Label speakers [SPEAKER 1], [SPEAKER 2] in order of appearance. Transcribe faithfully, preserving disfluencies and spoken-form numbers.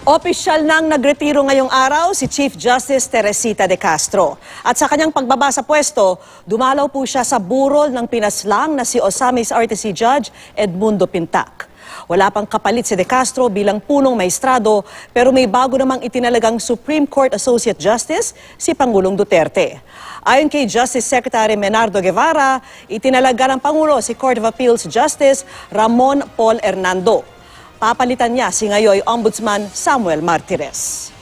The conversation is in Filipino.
[SPEAKER 1] Opisyal nang nagretiro ngayong araw si Chief Justice Teresita de Castro. At sa kanyang pagbaba sa pwesto, dumalaw po siya sa burol ng pinaslang na si Osamis R T C Judge Edmundo Pintac. Wala pang kapalit si de Castro bilang punong maestrado, pero may bago namang itinalagang Supreme Court Associate Justice si Pangulong Duterte. Ayon kay Justice Secretary Menardo Guevara, itinalaga ng Pangulo si Court of Appeals Justice Ramon Paul Hernando. Papalitan niya si ngayoy Ombudsman Samuel Martires.